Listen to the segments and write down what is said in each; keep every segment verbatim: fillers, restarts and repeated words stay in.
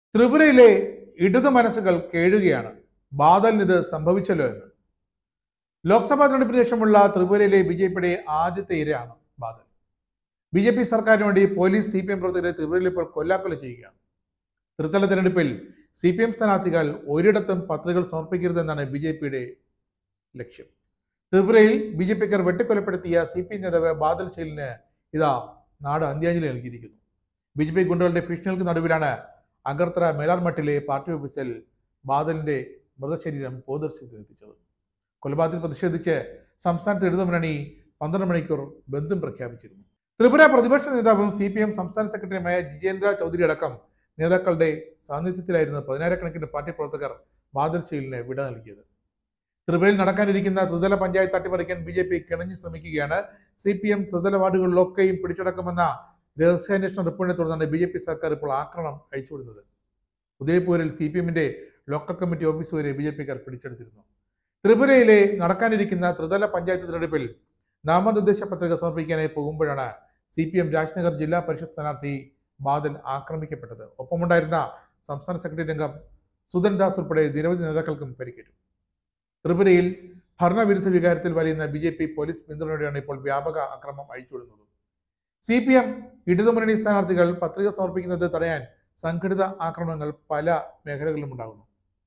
ത്രിപുരയിലെ ഇടതു മനസ്സുകൾ കേഴുകയാണ്. ബാദലിന് ഇത് സംഭവിച്ചല്ലോ എന്ന്. ലോക്സഭാ തെരഞ്ഞെടുപ്പിന് ശേഷമുള്ള ത്രിപുരയിലെ ബി ജെ പിയുടെ ആദ്യത്തെ ഇരയാണ് ബാദൽ. ബി ജെ പി സർക്കാരിന് വേണ്ടി പോലീസ് സി പി എം പ്രവർത്തകരെ ത്രിപുരയിൽ ഇപ്പോൾ കൊല്ലാക്കൊല ചെയ്യുകയാണ്. ത്രിതല തെരഞ്ഞെടുപ്പിൽ സി പി എം സ്ഥാനാർത്ഥികൾ ഒരിടത്തും പത്രികകൾ സമർപ്പിക്കരുതെന്നാണ് ബി ജെ പിയുടെ ലക്ഷ്യം. ത്രിപുരയിൽ ബി ജെ പിക്കാർ വെട്ടിക്കൊലപ്പെടുത്തിയ സി പി നേതാവ് ബാദൽ ശൈലിന് ഇതാ നാട് അന്ത്യാഞ്ജലി നൽകിയിരിക്കുന്നു. ബി ജെ പി ഗുണ്ടകളുടെ ഭീഷണികൾക്ക് നടുവിലാണ് അഗർത്തല മേലാർമട്ടിലെ പാർട്ടി ഓഫീസിൽ ബാദലിന്റെ മൃതശരീരം പൊതുദർശനത്തിൽ എത്തിച്ചത്. കൊലപാതകത്തിൽ പ്രതിഷേധിച്ച് സംസ്ഥാനത്ത് ഇടതുമുന്നണി പന്ത്രണ്ട് മണിക്കൂർ ബന്ധം പ്രഖ്യാപിച്ചിരുന്നു. ത്രിപുര പ്രതിപക്ഷ നേതാവും സി പി എം സംസ്ഥാന സെക്രട്ടറിയുമായ ജിതേന്ദ്ര ചൗധരി അടക്കം നേതാക്കളുടെ സാന്നിധ്യത്തിലായിരുന്നു പതിനായിരക്കണക്കിന് പാർട്ടി പ്രവർത്തകർ ബാദൽ ശൈലിന് വിട നൽകിയത്. ത്രിപുരയിൽ നടക്കാനിരിക്കുന്ന ത്രിതല പഞ്ചായത്ത് അട്ടിമറിക്കാൻ ബി ജെ പി കിണഞ്ഞു ശ്രമിക്കുകയാണ്. സി പി എം ത്രിതല വാർഡുകളിലൊക്കെയും പിടിച്ചടക്കുമെന്ന രഹസ്യാന്വേഷണ റിപ്പോർട്ടിനെ തുടർന്നാണ് ബി ജെ പി സർക്കാർ ഇപ്പോൾ ആക്രമണം അഴിച്ചുവിടുന്നത്. ഉദയപൂരിൽ സി പി എമ്മിന്റെ ലോക്കൽ കമ്മിറ്റി ഓഫീസ് വരെ ബി ജെ പിക്കാർ പിടിച്ചെടുത്തിരുന്നു. ത്രിപുരയിലെ നടക്കാനിരിക്കുന്ന ത്രിതല പഞ്ചായത്ത് തിരഞ്ഞെടുപ്പിൽ നാമനിർദ്ദേശ പത്രിക സമർപ്പിക്കാനായി പോകുമ്പോഴാണ് സി പി എം രാജ്നഗർ ജില്ലാ പരിഷത്ത് സ്ഥാനാർത്ഥി ബാദൽ ആക്രമിക്കപ്പെട്ടത്. ഒപ്പമുണ്ടായിരുന്ന സംസ്ഥാന സെക്രട്ടറി അംഗം സുധൻ ദാസ് ഉൾപ്പെടെ നിരവധി നേതാക്കൾക്കും പരിക്കേറ്റു. ത്രിപുരയിൽ ഭരണവിരുദ്ധ വികാരത്തിൽ വലിയുന്ന ബി ജെ പി പോലീസ് പിന്തുണയോടെയാണ് ഇപ്പോൾ വ്യാപക ആക്രമണം അഴിച്ചുവിടുന്നത്. സി പി എം ഇടതുമുന്നണി സ്ഥാനാർത്ഥികൾ പത്രിക സമർപ്പിക്കുന്നത് തടയാൻ സംഘടിത ആക്രമണങ്ങൾ പല മേഖലകളിലും ഉണ്ടാകുന്നു.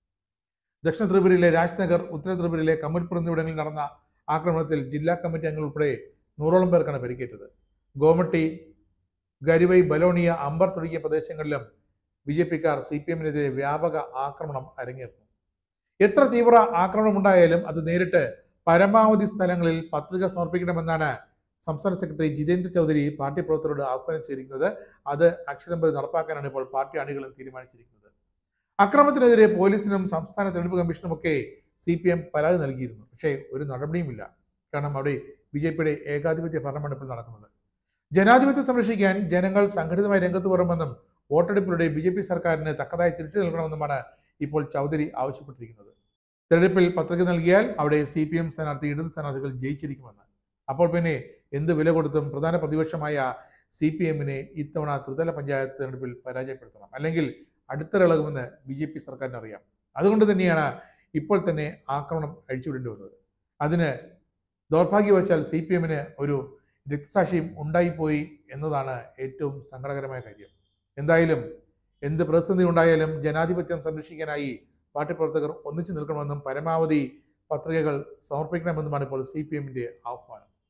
ദക്ഷിണ ത്രിപുരയിലെ രാജ്നഗർ, ഉത്തര ത്രിപുരയിലെ കമൽപൂർ എന്നിവിടങ്ങളിൽ നടന്ന ആക്രമണത്തിൽ ജില്ലാ കമ്മിറ്റി അംഗങ്ങൾ ഉൾപ്പെടെ നൂറോളം പേർക്കാണ് പരിക്കേറ്റത്. ഗോമട്ടി, ഗരിവൈ, ബലോണിയ, അംബർ തുടങ്ങിയ പ്രദേശങ്ങളിലും ബി ജെ പിക്കാർ സി പി എമ്മിനെതിരെ വ്യാപക ആക്രമണം അരങ്ങേറുന്നു. എത്ര തീവ്ര ആക്രമണം ഉണ്ടായാലും അത് നേരിട്ട് പരമാവധി സ്ഥലങ്ങളിൽ പത്രിക സമർപ്പിക്കണമെന്നാണ് സംസ്ഥാന സെക്രട്ടറി ജിതേന്ദ്ര ചൗധരി പാർട്ടി പ്രവർത്തകരോട് ആഹ്വാനം ചെയ്തിരിക്കുന്നത്. അത് അക്ഷരം പ്രതി നടപ്പാക്കാനാണ് ഇപ്പോൾ പാർട്ടി അണികളും തീരുമാനിച്ചിരിക്കുന്നത്. അക്രമത്തിനെതിരെ പോലീസിനും സംസ്ഥാന തെരഞ്ഞെടുപ്പ് കമ്മീഷനും ഒക്കെ സി പി എം പരാതി നൽകിയിരുന്നു. പക്ഷേ ഒരു നടപടിയുമില്ല. കാരണം അവിടെ ബി ജെ പിയുടെ ഏകാധിപത്യ ഭരണമാണ് ഇപ്പോൾ നടക്കുന്നത്. ജനാധിപത്യം സംരക്ഷിക്കാൻ ജനങ്ങൾ സംഘടിതമായി രംഗത്ത് വരണമെന്നും വോട്ടെടുപ്പിലൂടെ ബി ജെ പി സർക്കാരിന് തക്കതായ തിരിച്ചു നൽകണമെന്നുമാണ് ഇപ്പോൾ ചൗധരി ആവശ്യപ്പെട്ടിരിക്കുന്നത്. തെരഞ്ഞെടുപ്പിൽ പത്രിക നൽകിയാൽ അവിടെ സി പി എം സ്ഥാനാർത്ഥി ഇടത് സ്ഥാനാർത്ഥികൾ ജയിച്ചിരിക്കുമെന്ന്. അപ്പോൾ പിന്നെ എന്ത് വില കൊടുത്തും പ്രധാന പ്രതിപക്ഷമായ സി പി എമ്മിനെ ഇത്തവണ ത്രിതല പഞ്ചായത്ത് തെരഞ്ഞെടുപ്പിൽ പരാജയപ്പെടുത്തണം, അല്ലെങ്കിൽ അടുത്തിളകുമെന്ന് ബി ജെ പി സർക്കാരിന് അറിയാം. അതുകൊണ്ട് തന്നെയാണ് ഇപ്പോൾ തന്നെ ആക്രമണം അഴിച്ചുവിടേണ്ടി വന്നത്. അതിന് ദൗർഭാഗ്യവശാൽ സി പി എമ്മിന് ഒരു രക്തസാക്ഷിയും ഉണ്ടായിപ്പോയി എന്നതാണ് ഏറ്റവും സങ്കടകരമായ കാര്യം. എന്തായാലും എന്ത് പ്രതിസന്ധി ഉണ്ടായാലും ജനാധിപത്യം സംരക്ഷിക്കാനായി പാർട്ടി പ്രവർത്തകർ ഒന്നിച്ചു നിൽക്കണമെന്നും പരമാവധി പത്രികകൾ സമർപ്പിക്കണമെന്നുമാണ് ഇപ്പോൾ സി പി എമ്മിന്റെ ആഹ്വാനം.